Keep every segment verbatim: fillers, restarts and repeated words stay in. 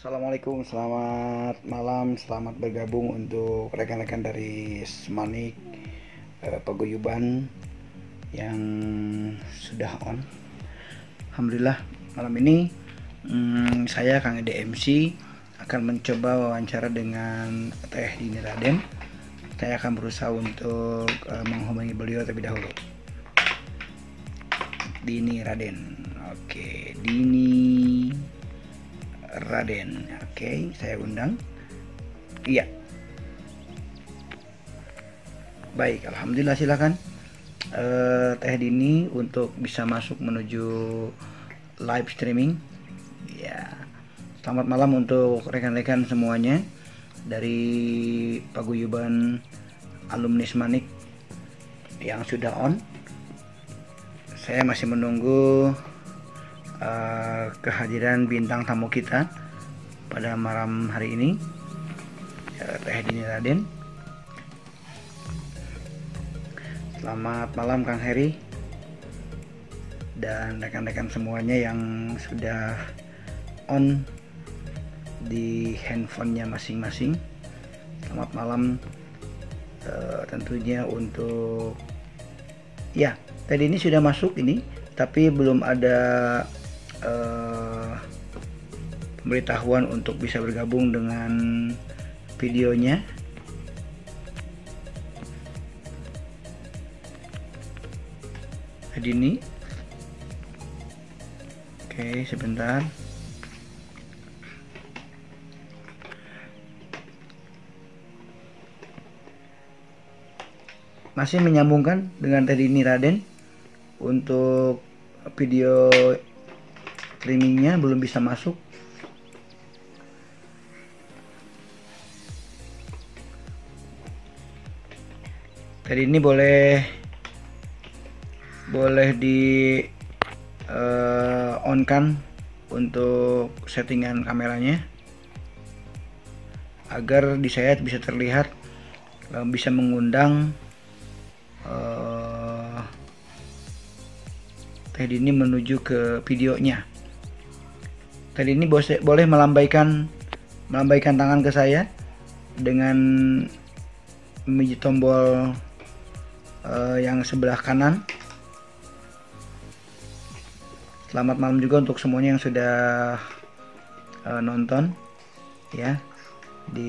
Assalamualaikum, selamat malam, selamat bergabung untuk rekan-rekan dari Semanik eh, Paguyuban yang sudah on. Alhamdulillah malam ini hmm, saya Kang Ede M C akan mencoba wawancara dengan Teh Dini Raden. Saya akan berusaha untuk eh, menghubungi beliau terlebih dahulu. Dini Raden, oke, Dini Raden. Oke, saya undang. Iya. Baik, alhamdulillah, silakan uh, Teh Dini untuk bisa masuk menuju live streaming. Ya. Selamat malam untuk rekan-rekan semuanya dari Paguyuban Alumni Semanik yang sudah on. Saya masih menunggu uh, kehadiran bintang tamu kita pada malam hari ini, ya, Teh Dini Raden. Selamat malam Kang Heri dan rekan-rekan semuanya yang sudah on di handphonenya masing-masing. Selamat malam uh, tentunya untuk, ya, tadi ini sudah masuk ini, tapi belum ada uh, pemberitahuan untuk bisa bergabung dengan videonya. Tadi ini, oke, sebentar. Masih menyambungkan dengan Teh Dini Raden. Untuk video streamingnya belum bisa masuk. Tadi ini boleh boleh di uh, on kan untuk settingan kameranya agar di saya bisa terlihat, uh, bisa mengundang uh, Teh Dini menuju ke videonya. Tadi ini boleh melambaikan melambaikan tangan ke saya dengan memijit tombol uh, yang sebelah kanan. Selamat malam juga untuk semuanya yang sudah uh, nonton ya di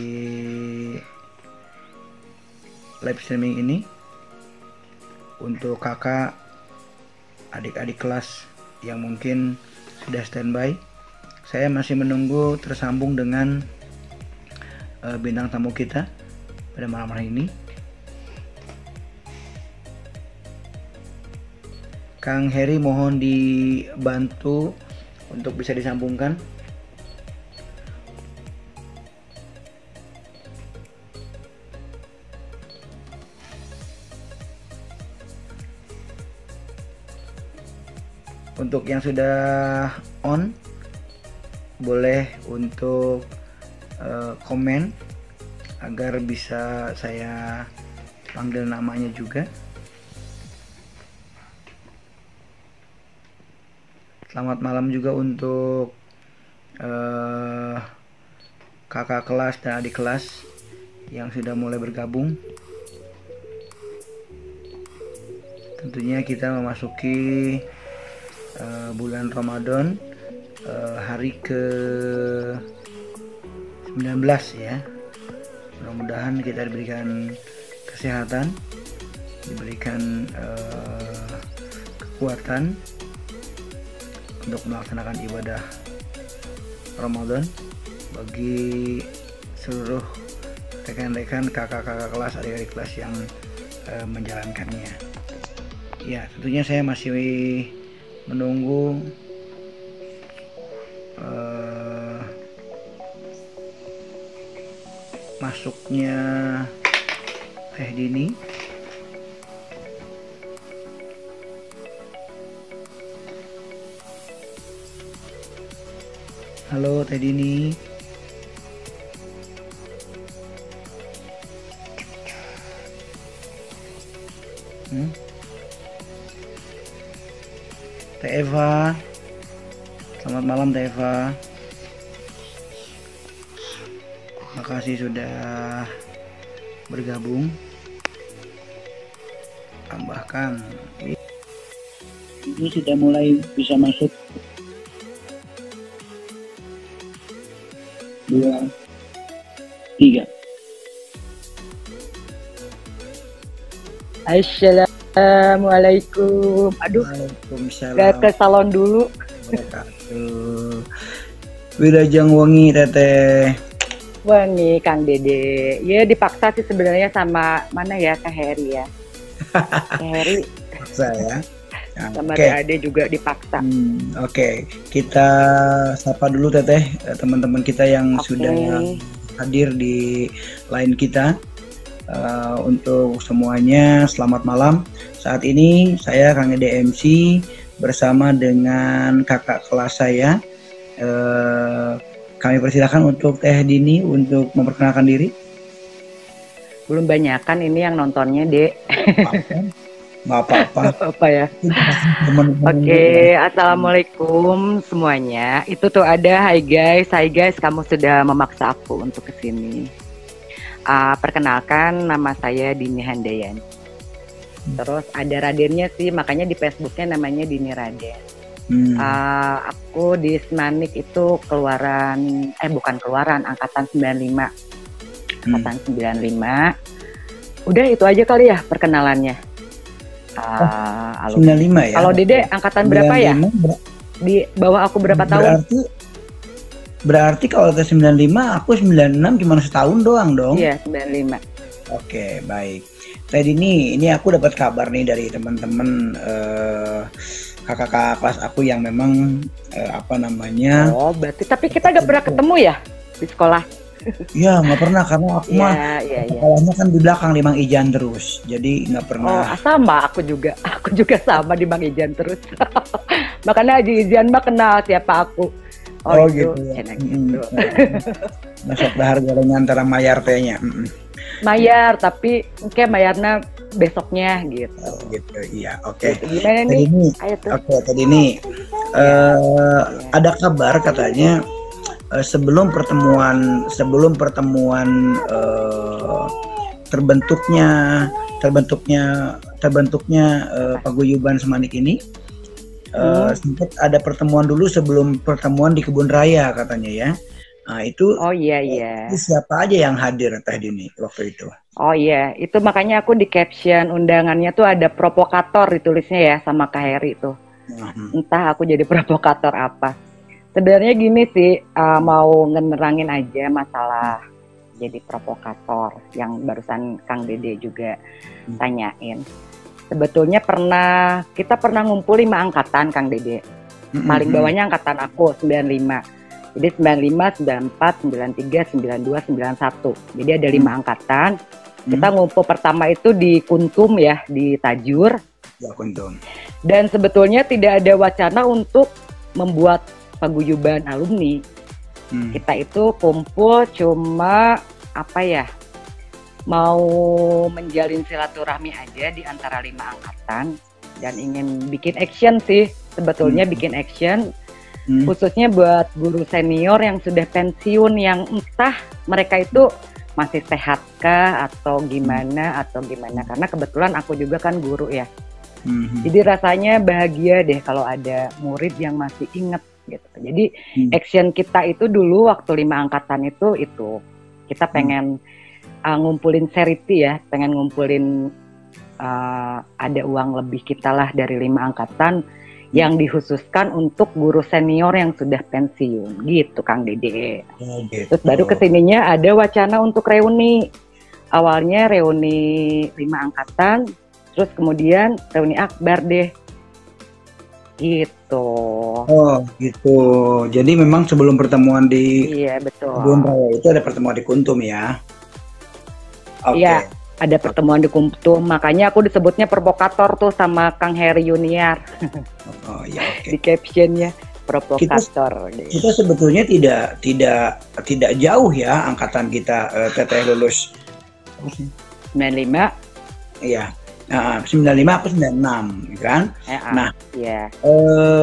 live streaming ini. Untuk kakak, adik-adik kelas yang mungkin sudah standby, saya masih menunggu tersambung dengan uh, bintang tamu kita pada malam hari ini. Kang Heri mohon dibantu untuk bisa disambungkan. Untuk yang sudah on, boleh untuk uh, komen agar bisa saya panggil namanya juga. Selamat malam juga untuk uh, kakak kelas dan adik kelas yang sudah mulai bergabung. Tentunya kita memasuki uh, bulan Ramadan, uh, hari ke sembilan belas ya. Mudah-mudahan kita diberikan kesehatan, diberikan uh, kekuatan untuk melaksanakan ibadah Ramadan bagi seluruh rekan-rekan, kakak-kakak kelas, adik-adik kelas yang uh, menjalankannya. Ya, tentunya saya masih menunggu uh, masuknya Teh Dini. Halo Teh Dini. Hmm? Teh Eva. Selamat malam Teh Eva. makasih sudah bergabung. Tambahkan ini sudah mulai bisa masuk. Dua, tiga. Assalamualaikum. Aduh, Waalaikumsalam. ke salon dulu. Wabarakatuh. Wilajeng wengi teteh. Wangi Kang Dede. Ya dipaksa sih sebenarnya sama mana ya Kak Heri ya. Kak Heri. Paksa ya. Nah, sama okay. Ade juga dipaksa. Hmm, Oke, okay. Kita sapa dulu teteh teman-teman kita yang okay. sudah hadir di line kita. Uh, untuk semuanya selamat malam. Saat ini saya Kang Ede M C bersama dengan kakak kelas saya. Uh, kami persilakan untuk Teh Dini untuk memperkenalkan diri. Belum banyak kan ini yang nontonnya, Dek. Nggak apa-apa. Apa ya? Oke, okay. Assalamualaikum semuanya. Itu tuh ada, hai guys, hai guys, kamu sudah memaksa aku untuk kesini. Uh, perkenalkan, nama saya Dini Handayani. Terus ada Radennya sih, makanya di Facebooknya namanya Dini Raden. Hmm. Uh, aku di Semanik itu keluaran, eh bukan keluaran, angkatan sembilan puluh lima. Angkatan hmm. sembilan puluh lima. Udah itu aja kali ya perkenalannya. Uh, oh, sembilan puluh lima ya. Kalau Dede angkatan berapa ya? Ber- Di bawah aku berapa berarti, tahun? Berarti kalau ke sembilan puluh lima aku sembilan puluh enam cuma setahun doang dong. Iya, sembilan puluh lima. Oke, baik. Tadi ini ini aku dapat kabar nih dari teman-teman uh, kakak-kakak kelas aku yang memang uh, apa namanya? Oh, berarti tapi kita gak pernah ketemu ya di sekolah? Iya, nggak pernah karena aku ya, mah ya, ya. sekolahnya kan di belakang di Mang Ijan terus, jadi nggak pernah. Oh, sama aku juga, aku juga sama di Mang Ijan terus. Makanya Haji Ijan mah kenal siapa aku. Oh, oh itu. gitu ya. Enak mm-hmm. gitu. Masuk berharga antara mayar tehnya. Mm-hmm. Mayar, tapi kayak mayarnya besoknya gitu. Oh, gitu, iya, oke. Okay. Gitu. Gimana nih? Oke, okay, tadi ini uh, ya. Ada kabar katanya. Sebelum pertemuan sebelum pertemuan uh, terbentuknya terbentuknya terbentuknya uh, paguyuban Semanik ini uh, hmm. sempat ada pertemuan dulu sebelum pertemuan di Kebun Raya katanya ya. Nah itu oh iya iya. Itu siapa aja yang hadir Teh Dini waktu itu? Oh iya, itu makanya aku di caption undangannya tuh ada provokator ditulisnya ya sama Kak Heri tuh. Hmm. Entah aku jadi provokator apa. Sebenarnya gini sih, uh, mau ngenerangin aja masalah jadi provokator yang barusan Kang Dede juga hmm. tanyain. Sebetulnya pernah, kita pernah ngumpul lima angkatan Kang Dede. Hmm. Paling bawahnya angkatan aku, sembilan puluh lima. Jadi sembilan puluh lima, sembilan puluh empat, sembilan puluh tiga, sembilan puluh dua, sembilan puluh satu. Jadi ada lima hmm. angkatan. Kita hmm. ngumpul pertama itu di Kuntum ya, di Tajur. Ya, Kuntum. Dan sebetulnya tidak ada wacana untuk membuat paguyuban alumni. Hmm. Kita itu kumpul cuma apa ya, mau menjalin silaturahmi aja di antara lima angkatan dan ingin bikin action sih sebetulnya. hmm. bikin action hmm. khususnya buat guru senior yang sudah pensiun, yang entah mereka itu masih sehatkah atau gimana hmm. atau gimana, karena kebetulan aku juga kan guru ya. hmm. Jadi rasanya bahagia deh kalau ada murid yang masih inget gitu. Jadi hmm. action kita itu dulu waktu lima angkatan itu itu kita pengen hmm. uh, ngumpulin charity ya, pengen ngumpulin uh, ada uang lebih kita lah dari lima angkatan hmm. yang dikhususkan untuk guru senior yang sudah pensiun gitu Kang Dede. Oh, gitu. Terus baru kesininya ada wacana untuk reuni. Awalnya reuni lima angkatan, terus kemudian reuni akbar deh. Gitu. Oh gitu. Jadi memang sebelum pertemuan di iya, betul. Kebun Raya itu ada pertemuan di Kuntum ya? Oke. Okay. Iya, ada pertemuan di Kuntum. Makanya aku disebutnya provokator tuh sama Kang Heri Junior. Oh iya. Okay. Di captionnya provokator. Kita, kita sebetulnya tidak tidak tidak jauh ya angkatan kita uh, teteh lulus. sembilan puluh lima. Iya. Nah, sembilan puluh lima aku sembilan puluh enam kan. Eh, nah, yeah.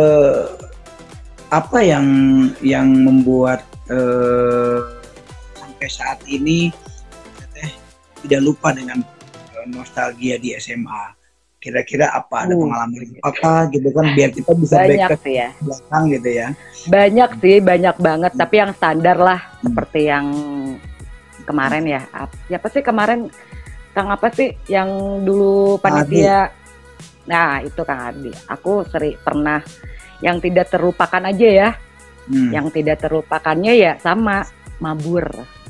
eh, apa yang yang membuat eh, sampai saat ini Teteh tidak lupa dengan uh, nostalgia di S M A. Kira-kira apa ada Hmm. pengalaman apa gitu kan biar kita bisa Banyak back sih ya. ke belakang gitu ya. Banyak sih, banyak banget. Hmm. Tapi yang standar lah, Hmm. seperti yang kemarin ya. Ap- Siapa sih kemarin? Kang apa sih yang dulu panitia? Nah itu Kang Ardi. Aku sering pernah yang tidak terlupakan aja ya. Hmm. Yang tidak terlupakannya ya sama mabur,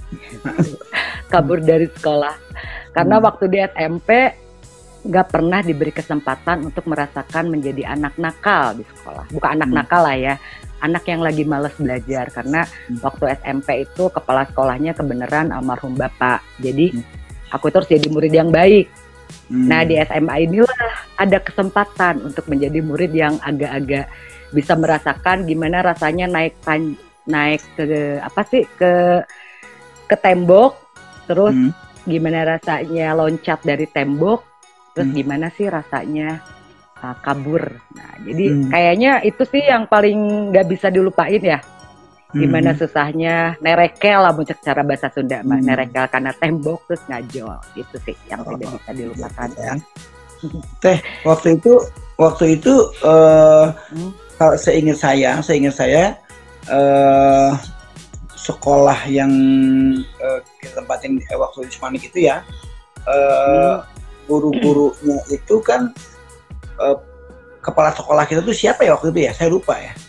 kabur dari sekolah. Karena Hmm. waktu di S M P nggak pernah diberi kesempatan untuk merasakan menjadi anak nakal di sekolah. Bukan anak Hmm. nakal lah ya, anak yang lagi males belajar. Karena Hmm. waktu S M P itu kepala sekolahnya kebenaran almarhum bapak. Jadi Hmm. aku terus jadi murid yang baik. Hmm. Nah di S M A inilah ada kesempatan untuk menjadi murid yang agak-agak bisa merasakan gimana rasanya naik pan, naik ke apa sih ke ke tembok, terus Hmm. gimana rasanya loncat dari tembok, terus Hmm. gimana sih rasanya uh, kabur. Nah jadi Hmm. kayaknya itu sih yang paling nggak bisa dilupain ya. Gimana Hmm. susahnya nerekel lah muncul cara bahasa Sunda mbak, Hmm. nerekel karena tembok terus ngajol. Itu sih yang Oh, tidak bisa dilupakan. ya. Teh, waktu itu waktu itu eh Hmm. kalau seingat saya, seingat saya eh sekolah yang eh, kita tempatin eh, waktu di Semanik itu ya, eh, Hmm. guru-gurunya itu kan eh, kepala sekolah kita tuh siapa ya waktu itu ya? Saya lupa ya.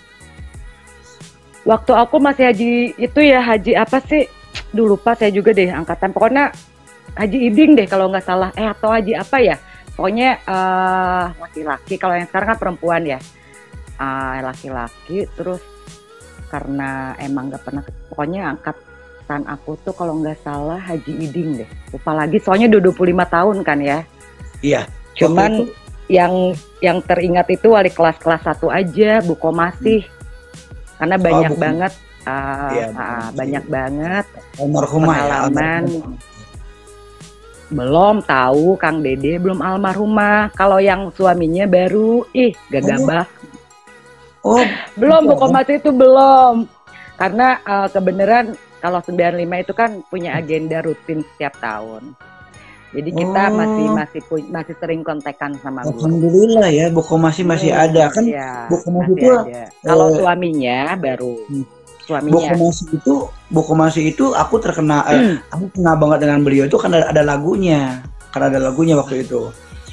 Waktu aku masih haji itu ya, haji apa sih? Duh lupa saya juga deh angkatan. Pokoknya Haji Iding deh kalau nggak salah. Eh atau haji apa ya? Pokoknya eh, laki-laki. Kalau yang sekarang kan perempuan ya. Eh, laki-laki. Terus karena emang nggak pernah. Pokoknya angkatan aku tuh kalau nggak salah Haji Iding deh. Lupa lagi. Soalnya udah dua puluh lima tahun kan ya. Iya. Cuman yang yang teringat itu wali kelas kelas satu aja, Bu Komasih. Karena banyak Bu- banget, uh, Iya, Bu uh, Komasih. banyak banget Almarhumah ya. pengalaman. almarhumah. Belum tahu Kang Dede, belum almarhumah. Kalau yang suaminya baru, ih gagabah. Oh, Belum Bu iya. Komasih itu belum. Karena uh, kebenaran kalau sembilan puluh lima itu kan punya agenda rutin setiap tahun. Jadi kita Oh. masih masih pu- masih sering kontekan sama guru. Alhamdulillah ya, Bu Komasih masih Hmm, ada kan. iya, Bu Komasih masih itu ada. Kalau eh, suaminya baru, Hmm. Bu suaminya. Komasih itu, Bu Komasih itu aku terkena, eh, aku kenal banget dengan beliau itu karena ada lagunya, karena ada lagunya waktu itu.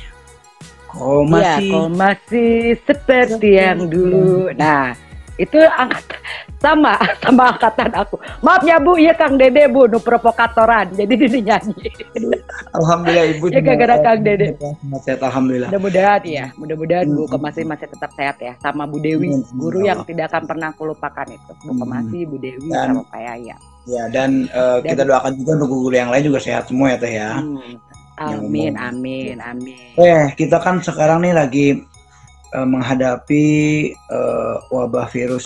Komasi. Iya, kau masih seperti yang dulu. Nah, itu angkat sama sama angkatan aku. Maaf ya Bu, iya Kang Dede Bu, nu provokatoran. Jadi dia nyanyi. Alhamdulillah Ibu. Ya, gara-gara Kang Dede. Sehat, alhamdulillah. Mudah-mudahan ya, mudah-mudahan Bu Hmm. Kemasi masih tetap sehat ya. Sama Bu Dewi, Hmm, guru yang Allah. tidak akan pernah aku lupakan itu. Bu Hmm. Kemasi, Bu Dewi, Dan- sama Pak Yaya. Ya dan, eh, Dan- kita doakan juga untuk guru yang lain juga sehat semua ya Teh ya. Hmm. Yang Amin, umum. amin, amin. Eh kita kan sekarang nih lagi eh, menghadapi eh, wabah virus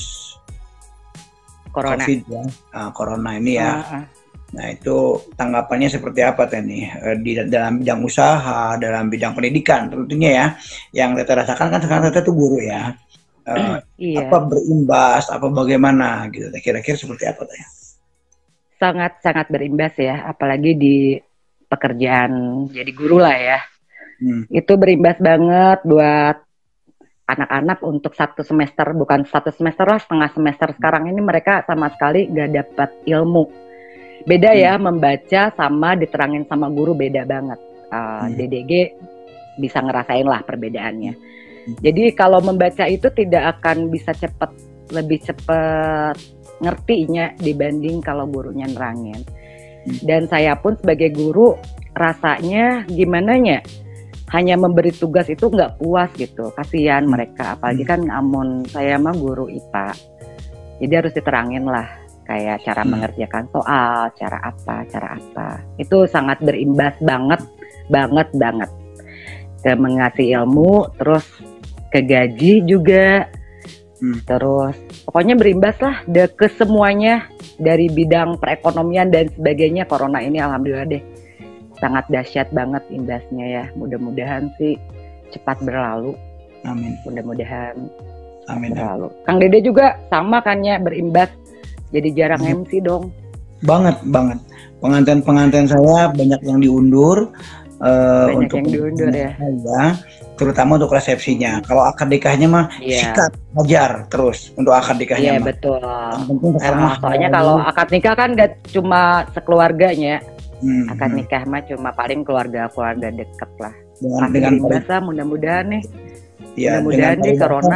Corona. COVID ya, nah, corona ini ya. Ah, ah. Nah itu tanggapannya seperti apa Teh nih Eh, di dalam bidang usaha, dalam bidang pendidikan tentunya ya. Yang Teteh rasakan kan sekarang Teteh tuh guru ya. Eh, Iya. Apa berimbas, apa bagaimana gitu Teh? Kira-kira seperti apa Teh? Sangat-sangat berimbas ya, apalagi di pekerjaan jadi guru lah ya. Hmm. Itu berimbas banget buat anak-anak untuk satu semester, bukan satu semester lah, setengah semester sekarang ini mereka sama sekali gak dapat ilmu. Beda ya, membaca sama diterangin sama guru beda banget. Uh, Hmm. D D G bisa ngerasain lah perbedaannya. Jadi kalau membaca itu tidak akan bisa cepet, lebih cepet ngertinya dibanding kalau gurunya nerangin. Dan saya pun sebagai guru rasanya gimana nya, hanya memberi tugas itu nggak puas gitu, kasihan mereka. Apalagi kan amun saya mah guru I P A, jadi harus diterangin lah kayak cara Hmm. mengerjakan soal, cara apa, cara apa. Itu sangat berimbas banget, banget, banget ke mengasih ilmu, terus ke gaji juga. Hmm. Terus pokoknya berimbas lah de ke semuanya dari bidang perekonomian dan sebagainya. Corona ini alhamdulillah deh sangat dahsyat banget imbasnya ya. Mudah-mudahan sih cepat berlalu. Amin. Mudah-mudahan Amin. berlalu. Kang Dede juga sama kan ya berimbas. Jadi jarang Hmm. M C dong. banget banget. Pengantin-pengantin saya banyak yang diundur uh, Banyak untuk yang diundur ya. saya, terutama untuk resepsinya. Kalau akad nikahnya mah Iya. sikat hajar terus untuk akad nikahnya Iya mah. betul. Yang penting kesan mah Nah, soalnya halal kalau dulu. akad nikah kan gak cuma sekeluarganya. Hmm, Akad hmm. nikah mah cuma paling keluarga-keluarga deket lah. dengan Pasti dengan pari, berimbas lah, mudah-mudahan nih. ya, dengan Mudah-mudahan nih paribasa, corona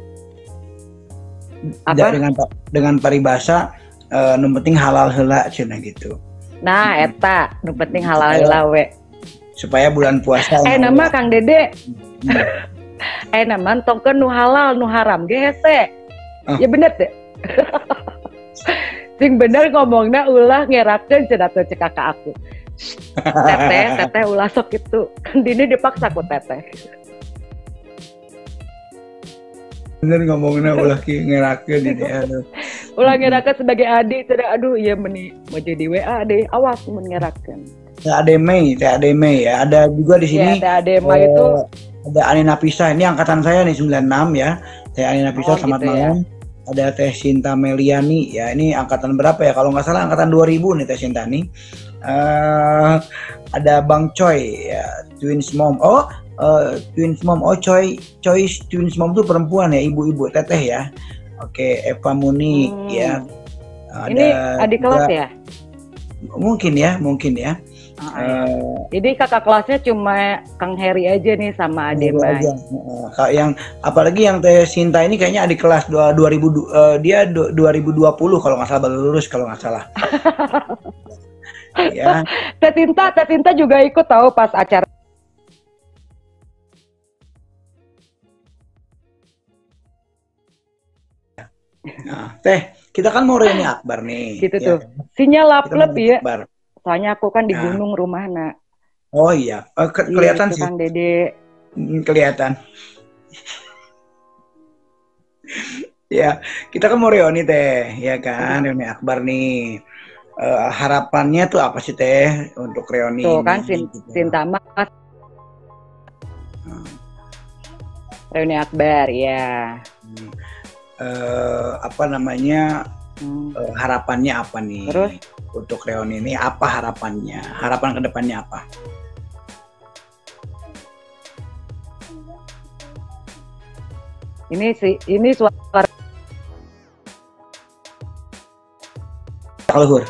da- apa? dengan dengan paribasa uh, nu penting halal heula cenah gitu. Nah, eta nu penting halal heula we. Supaya bulan puasa Eh yang nama Kang Dede. Hmm. Eh nama tongkeun nu halal nu haram ge hese. Oh. Ya bener deh. Sing bener ngomongna ulah ngerakeun cenah teh cek kakak aku. Teteh, teteh ulah sok itu. Kan dini dipaksa ku teteh. bener ngomongnya ulah ki ngerakeun ini aduh. Ulah ngerakeun sebagai adik cenah aduh ieu meni mau jadi W A deh. Awas mun ngerakeun. Teh Ade Mei, Teh Ade Mei ya. Ada juga di sini. Ya, Teh Ade Mei eh, itu ada Anina Pisah. Ini angkatan saya nih sembilan puluh enam ya. Teh Anina Pisah Oh, selamat gitu ya. malam. Ada Teh Sinta Meliani ya. Ini angkatan berapa ya? Kalau nggak salah angkatan dua ribu nih Teh Sinta nih. Eh, ada Bang Choi ya, Twins Mom. Oh, eh, Twins Mom. Oh, Choi, Choi Twins Mom itu perempuan ya, ibu-ibu teteh ya. Oke, Eva Muni Hmm. ya. Ada Ini adik juga- kelas ya? Mungkin ya, mungkin ya. Oh, Eh, Jadi kakak kelasnya cuma Kang Heri aja nih sama Ade Dulu Mai. aja. Heeh. Kak yang apalagi yang Teh Sinta ini kayaknya adik kelas dua- 2000 du- eh, dia du- dua ribu dua puluh kalau nggak salah baru lulus kalau nggak salah. Ya, Teh Tinta, Teh Tinta juga ikut tahu pas acara. nah, Teh, kita kan mau reuni akbar nih. Gitu ya tuh. kan? Sinyal Kita mau lap-lap reuni ya. akbar. Soalnya aku kan di Nah. gunung rumahna. Oh iya, Eh, ke- kelihatan Gitu, sih, Kang Dede. Hmm, kelihatan. Ya, kita kan mau reuni Teh, ya kan, reuni akbar nih. Eh, harapannya tuh apa sih Teh untuk reuni Tuh ini? kan Sin- gitu. Sinta Mas Hmm. reuni akbar ya. Hmm. Eh, apa namanya? Hmm. Eh, harapannya apa nih Terus? untuk reuni ini? Apa harapannya? Harapan kedepannya apa? Ini sih ini suara Luhur.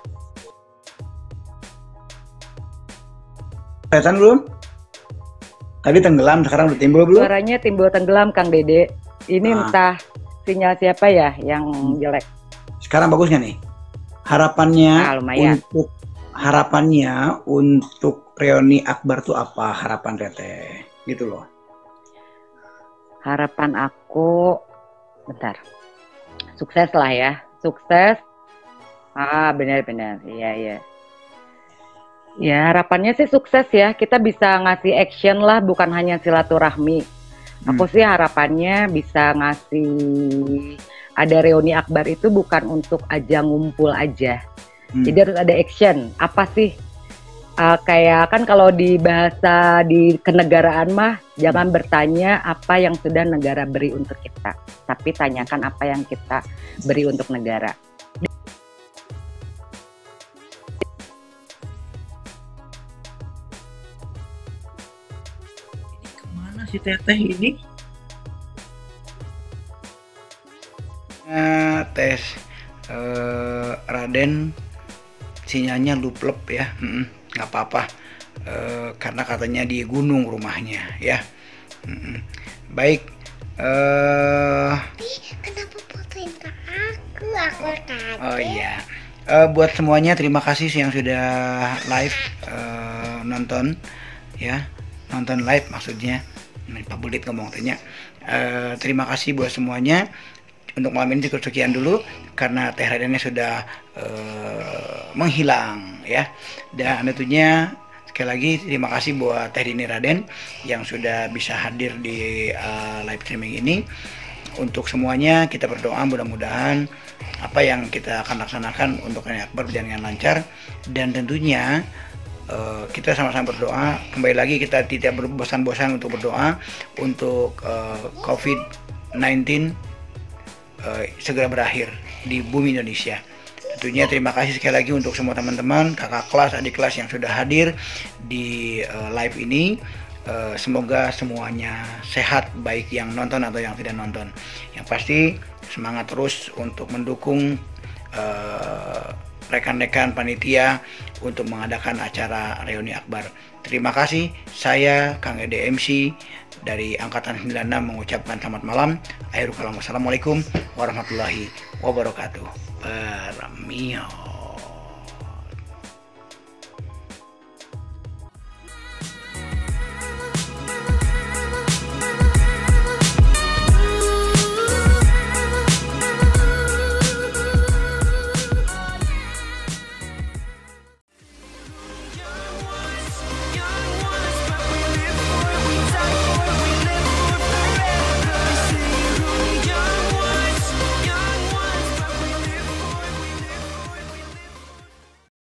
Kelihatan belum? Tadi tenggelam, sekarang udah timbul belum? suaranya timbul tenggelam Kang Dede. Ini Ah. entah sinyal siapa ya yang jelek. Sekarang bagus nggak nih? Harapannya Ah, lumayan. untuk harapannya untuk reuni akbar tuh apa? Harapan Teteh, gitu loh. Harapan aku, bentar, sukses lah ya, sukses. Ah benar-benar, iya iya. Ya harapannya sih sukses ya, kita bisa ngasih action lah, bukan hanya silaturahmi. Aku Hmm. sih harapannya bisa ngasih, ada reuni akbar itu bukan untuk ajang ngumpul aja. Hmm. Jadi harus ada action. Apa sih? Uh, kayak kan kalau di bahasa di kenegaraan mah jangan bertanya apa yang sudah negara beri untuk kita, tapi tanyakan apa yang kita beri untuk negara. Kemana si Teteh ini? Eh, tes eh, Raden sinyalnya luplep ya, Mm-mm, nggak apa-apa. Eh, karena katanya di gunung rumahnya ya. Mm-mm. Baik. Eh, Kenapa fotoin ke aku? Aku kaget. oh iya. Eh, buat semuanya terima kasih yang sudah live eh, nonton ya, nonton live maksudnya. Ini Pak Bulit ngomong tanya. Eh, terima kasih buat semuanya. Untuk malam ini cukup sekian dulu karena Teh Radennya sudah uh, menghilang ya. Dan tentunya sekali lagi terima kasih buat Teh Dini Raden yang sudah bisa hadir di uh, live streaming ini. Untuk semuanya kita berdoa mudah-mudahan apa yang kita akan laksanakan untuk reuni akbar berjalan dengan lancar, dan tentunya uh, kita sama-sama berdoa. Kembali lagi kita tidak berbosan-bosan untuk berdoa untuk uh, covid sembilan belas Uh, segera berakhir di bumi Indonesia. Tentunya tentunya terima kasih sekali lagi untuk semua teman-teman, kakak kelas, adik kelas yang sudah hadir di uh, live ini. Uh, semoga semuanya sehat, baik yang nonton atau yang tidak nonton. Yang pasti semangat terus untuk mendukung uh, rekan-rekan panitia untuk mengadakan acara reuni akbar. Terima kasih, saya Kang Ede M C dari Angkatan sembilan puluh enam mengucapkan selamat malam. Akhirul kalam, wassalamualaikum warahmatullahi wabarakatuh. Permio.